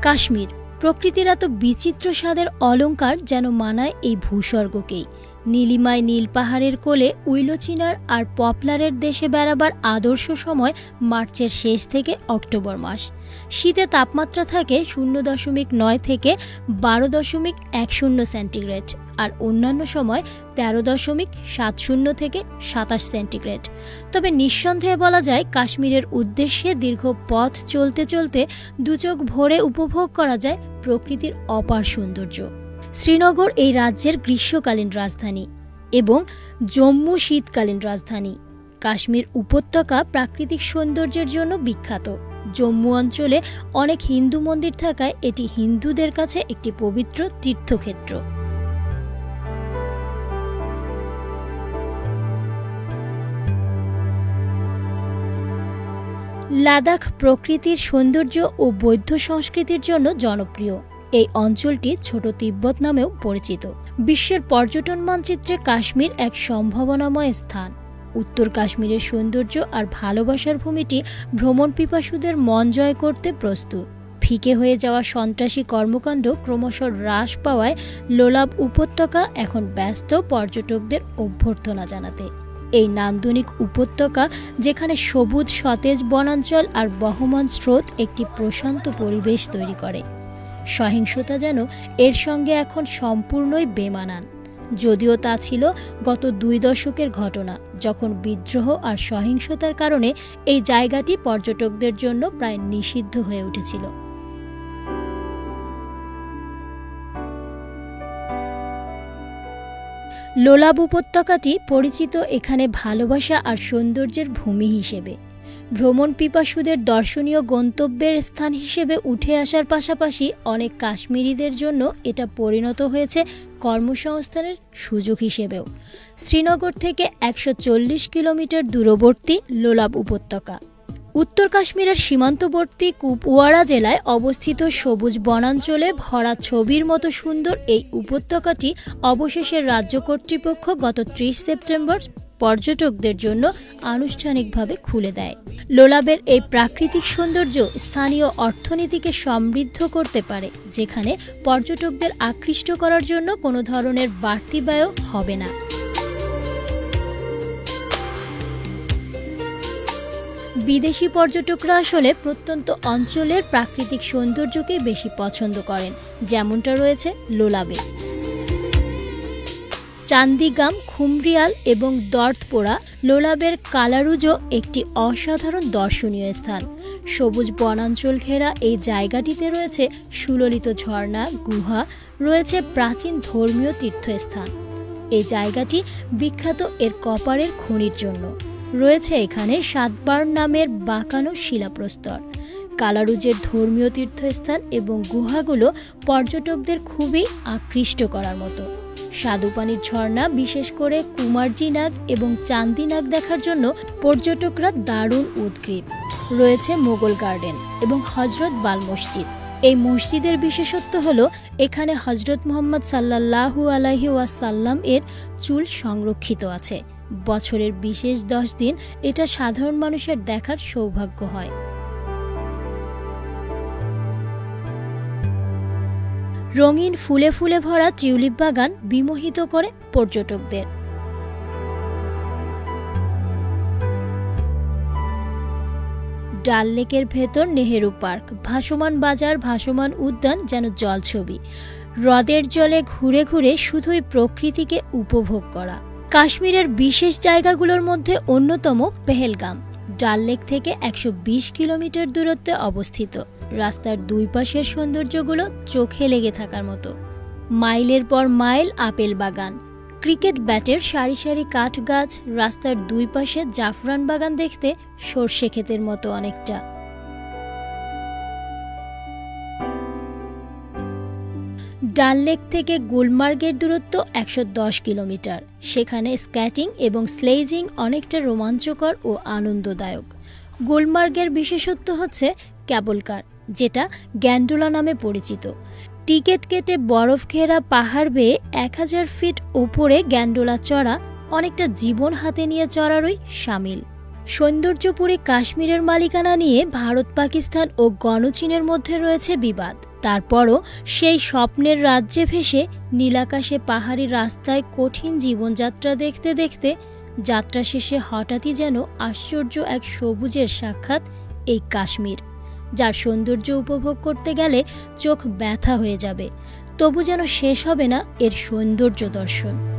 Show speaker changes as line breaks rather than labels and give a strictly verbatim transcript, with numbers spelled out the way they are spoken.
কাশ্মীর প্রকৃতির এত বিচিত্র স্বাদের অলঙ্কার যেন মানায় এই ভূস্বর্গকেই। নীলিমায় নীল পাহাড়ের কোলে উইলো চিনার আর পপলারের দেশে বেড়াবার আদর্শ সময় মার্চের শেষ থেকে অক্টোবর মাস। শীতে তাপমাত্রা থাকে শূন্য দশমিক নয় থেকে বারো দশমিক এক শূন্য সেন্টিগ্রেড, আর অন্যান্য সময় তেরো দশমিক সাত শূন্য থেকে সাতাশ সেন্টিগ্রেড। তবে নিঃসন্দেহে বলা যায় কাশ্মীরের উদ্দেশ্যে দীর্ঘ পথ চলতে চলতে দুচোখ ভরে উপভোগ করা যায় প্রকৃতির অপার সৌন্দর্য। শ্রীনগর এই রাজ্যের গ্রীষ্মকালীন রাজধানী এবং জম্মু শীতকালীন রাজধানী। কাশ্মীর উপত্যকা প্রাকৃতিক সৌন্দর্যের জন্য বিখ্যাত। জম্মু অঞ্চলে অনেক হিন্দু মন্দির থাকায় এটি হিন্দুদের কাছে একটি পবিত্র তীর্থক্ষেত্র। লাদাখ প্রকৃতির সৌন্দর্য ও বৌদ্ধ সংস্কৃতির জন্য জনপ্রিয়। এই অঞ্চলটি ছোট তিব্বত নামেও পরিচিত। বিশ্বের পর্যটন মানচিত্রে কাশ্মীর এক সম্ভাবনাময় স্থান। উত্তর কাশ্মীরের সৌন্দর্য আর ভালোবাসার ভূমিটি ভ্রমণ পিপাসুদের মন জয় করতে প্রস্তুত। ফিকে হয়ে যাওয়া সন্ত্রাসী কর্মকাণ্ড ক্রমশ হ্রাস পাওয়ায় লোলাব উপত্যকা এখন ব্যস্ত পর্যটকদের অভ্যর্থনা জানাতে। এই নান্দনিক উপত্যকা, যেখানে সবুজ সতেজ বনাঞ্চল আর বহমান স্রোত একটি প্রশান্ত পরিবেশ তৈরি করে, সহিংসতা যেন এর সঙ্গে এখন সম্পূর্ণই বেমানান। যদিও তা ছিল গত দুই দশকের ঘটনা, যখন বিদ্রোহ আর সহিংসতার কারণে এই জায়গাটি পর্যটকদের জন্য প্রায় নিষিদ্ধ হয়ে উঠেছিল। লোলাব উপত্যকাটি পরিচিত এখানে ভালোবাসা আর সৌন্দর্যের ভূমি হিসেবে। ভ্রমণ পিপাসুদের দর্শনীয় গন্তব্যের স্থান হিসেবে উঠে আসার পাশাপাশি অনেক কাশ্মীরিদের জন্য এটা পরিণত হয়েছে কর্মসংস্থানের সুযোগ হিসেবেও। শ্রীনগর থেকে একশো চল্লিশ কিলোমিটার দূরবর্তী লোলাব উপত্যকা উত্তর কাশ্মীরের সীমান্তবর্তী কুপওয়ারা জেলায় অবস্থিত। সবুজ বনাঞ্চলে ভরা ছবির মতো সুন্দর এই উপত্যকাটি অবশেষে রাজ্য কর্তৃপক্ষ গত ত্রিশ সেপ্টেম্বর পর্যটকদের জন্য আনুষ্ঠানিকভাবে খুলে দেয়। লোলাবের এই প্রাকৃতিক সৌন্দর্য স্থানীয় অর্থনীতিকে সমৃদ্ধ করতে পারে, যেখানে পর্যটকদের আকৃষ্ট করার জন্য কোনো ধরনের বাড়তি ব্যয় হবে না। বিদেশি পর্যটকরা আসলে প্রত্যন্ত অঞ্চলের প্রাকৃতিক সৌন্দর্যকেই বেশি পছন্দ করেন, যেমনটা রয়েছে লোলাবে। চান্দিগাম, খুমরিয়াল এবং দর্দপোড়া লোলাবের কালারুজো একটি অসাধারণ দর্শনীয় স্থান। সবুজ বনাঞ্চল ঘেরা এই জায়গাটিতে রয়েছে সুললিত ঝর্ণা, গুহা, রয়েছে প্রাচীন ধর্মীয় তীর্থস্থান। এই জায়গাটি বিখ্যাত এর কপারের খনির জন্য। রয়েছে এখানে সাতবার নামের বাঁকানো শিলাপ্রস্তর। কালারুজের ধর্মীয় তীর্থস্থান এবং গুহাগুলো পর্যটকদের খুবই আকৃষ্ট করার মতো। স্বাদুপানির ঝর্ণা, বিশেষ করে কুমারজিনাগ এবং চান্দিনাগ দেখার জন্য পর্যটকরা দারুণ উদগ্রীব। রয়েছে মোগল গার্ডেন এবং হজরত বাল মসজিদ। এই মসজিদের বিশেষত্ব হলো এখানে হজরত মুহাম্মদ সাল্লাল্লাহু আলাইহি ওয়াসাল্লাম এর চুল সংরক্ষিত আছে। বছরের বিশেষ দশ দিন এটা সাধারণ মানুষের দেখার সৌভাগ্য হয়। রঙিন ফুলে ফুলে ভরা টিউলিপ বাগান বিমোহিত করে পর্যটকদের। ডাল লেকের ভেতর নেহেরু পার্ক, ভাসমান বাজার, ভাসমান উদ্যান যেন জলছবি। হ্রদের জলে ঘুরে ঘুরে শুধুই প্রকৃতিকে উপভোগ করা। কাশ্মীরের বিশেষ জায়গাগুলোর মধ্যে অন্যতম পেহেলগাম। ডাল লেক থেকে একশো বিশ কিলোমিটার দূরত্বে অবস্থিত। রাস্তার দুই পাশের সৌন্দর্যগুলো চোখে লেগে থাকার মতো। মাইলের পর মাইল আপেল বাগান, ক্রিকেট ব্যাটের সারি সারি কাঠ গাছ, রাস্তার দুই পাশে জাফরান বাগান দেখতে সর্ষে ক্ষেতের মতো অনেকটা। ডাল লেক থেকে গুলমার্গের দূরত্ব একশো দশ কিলোমিটার। সেখানে স্কেটিং এবং স্লেজিং অনেকটা রোমাঞ্চকর ও আনন্দদায়ক। গুলমার্গের বিশেষত্ব হচ্ছে ক্যাবল কার, যেটা গ্যান্ডোলা নামে পরিচিত। টিকিট কেটে বরফ ঘেরা পাহাড় বেয়ে এক হাজার ফিট ওপরে গ্যান্ডোলা চড়া অনেকটা জীবন হাতে নিয়ে চড়ারই সামিল। সৌন্দর্যপুরী কাশ্মীরের মালিকানা নিয়ে ভারত, পাকিস্তান ও গণচীনের মধ্যে রয়েছে বিবাদ। তারপরও সেই স্বপ্নের রাজ্যে ভেসে নীলাকাশে পাহাড়ি রাস্তায় কঠিন জীবনযাত্রা দেখতে দেখতে যাত্রা শেষে হঠাৎই যেন আশ্চর্য এক সবুজের সাক্ষাৎ এই কাশ্মীর, যার সৌন্দর্য উপভোগ করতে গেলে চোখ ব্যথা হয়ে যাবে, তবু যেন শেষ হবে না এর সৌন্দর্য দর্শন।